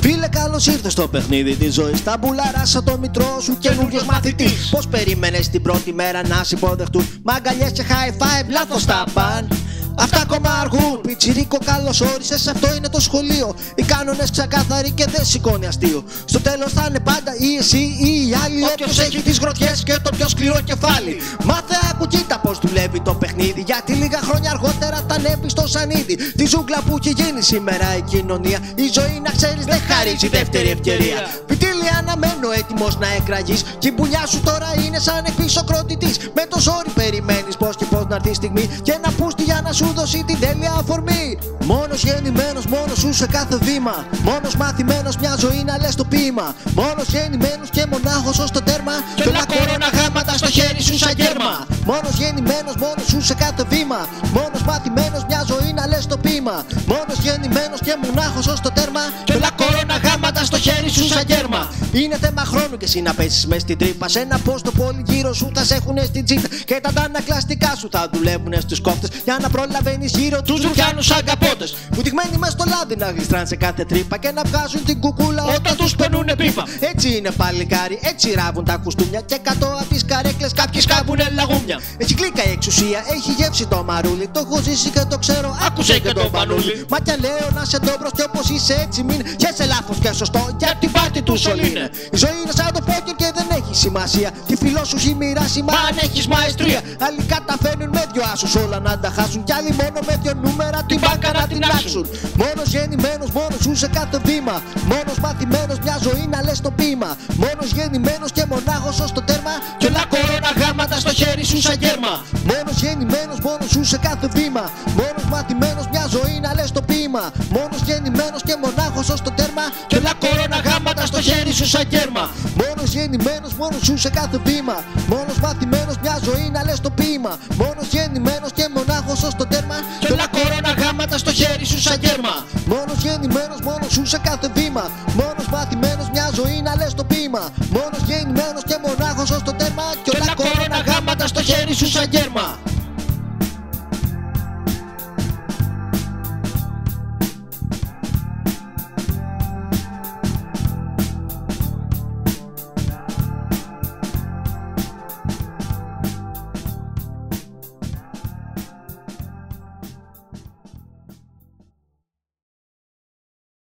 Φίλε, καλώς ήρθες στο παιχνίδι της ζωής. Τα μπουλαράσα το μητρό σου καινούριος μαθητής. Πώς περίμενες την πρώτη μέρα να σε υποδεχτούν? Μαγκαλιές και high five, λάθος τα παν. Αυτά ακόμα αργούν. Πιτσιρίκο, καλώς όρισες, αυτό είναι το σχολείο. Οι κάνονες ξεκάθαροι και δεν σηκώνει αστείο. Στο τέλος θα είναι πάντα ή εσύ ή οι άλλοι. Όποιος έχει τις γροθιές και το πιο σκληρό κεφάλι. Μάθε, άκου, κοίτα πως δουλεύει το παιχνίδι. Γιατί λίγα χρόνια αργότερα τα ανέβει στο σανίδι. Τη ζούγκλα που έχει γίνει σήμερα η κοινωνία. Η ζωή, να ξέρεις, δεν χαρίζει δεύτερη ευκαιρία. Πιτήλι, αναμένω έτοιμος να εκραγείς. Κι η πουλιά σου τώρα είναι σαν εκπισοκροτητής. Με το ζόρι περιμένεις πως και πως να έρθει η στιγμή και να πούστη για να σου δώσει την τέλεια αφορμή. Μόνος γεννημένος, μόνος σου σε κάθε βήμα. Μόνος μαθημένος, μια ζωή να λες το ποίημα. Μόνος γεννημένος και μονάχος ως το τέρμα. Κι όλα κορώνα γάματα στο χέρι σου σαν γέρμα. Μόνος γεννημένος, μόνος σου σε κάθε βήμα. Μόνος μαθημένος, μια ζωή να λες το ποίημα. Μόνος γεννημένος και μονάχος ως το τέρμα. Κι όλα κορώνα γάματα στο χέρι σου σαν γέρμα. Είναι θέμα χρόνου και εσύ να πέσεις μες στην τρύπα. Σε ένα πόστο πολύ γύρω σου θα σε έχουνε στην τσίτα. Και τα αντανακλαστικά σου θα δουλεύουνε στους κόφτες. Για να προλαβαίνεις γύρω τους ρουφιάνους σαν καπότες. Βουτυγμένοι μες στο λάδι να γλιστράν σε κάθε τρύπα. Και να βγάζουν την κουκούλα όταν τους περνούνε πίπα. Έτσι είναι παλικάρι, έτσι ράβουν τα κουστούμια. Και κάτω απ' τις καρέκλες κάποιοι σκάβουνε λαγούμια. Έχει κλίκα η εξουσία, έχει γεύσει το μαρούλι. Το έχω ζήσει και το ξέρω, άκουσε και το πανούλι. Μα κι λέω να σε ντόμπρος κι όπως είσαι έτσι μην. Και σε λάθος και σωστό, για την πάρτι τους όλοι είναι. Η ζωή είναι σαν το πόκερ και δεν έχει σημασία. Τι φιλό σου έχει μοιράσει, μα αν έχεις μαεστρία. Άλλοι καταφέρνουν με δυο άσους όλα να τα χάσουν. Κι άλλοι μόνο με δυο νούμερα την μπάνκα να την άξουν. Μόνος γεννημένος, μόνος σου σε κάθε βήμα. Μόνος μαθημένος, μια ζωή να λες το ποίημα. Μόνος γεννημένος και μονάχος ως το τέρμα. Κι όλα κορώνα γάματα στο χέρι σου σαν γέρμα. Μόνος γεννημένος, μόνος σου σε κάθε βήμα. Μόνος μαθημένος, μια ζωή να λες το ποίημα. Μόνος γεννημένος και μονάχος ως το τέρμα. Κι όλα κορώνα γάματα στο χέρι σου σαν γέρμα. Μόνος γεννημένος, μόνος σου σε κάθε βήμα. Μόνος μαθημένος, μια ζωή να λες το ποίημα. Μόνος γεννημένος και μονάχος ως το τέρμα. Κι όλα κορώνα γάματα στο χέρι σου σαν γέρμα. Μόνος γεννημένος, μόνος σου σε κάθε βήμα. Μόνος μαθημένος, μια ζωή να λες το ποίημα. Μόνος γεννημένος και μονάχος ως το τέρμα. Κι όλα κορώνα γάματα στο χέρι σου σαν γέρμα.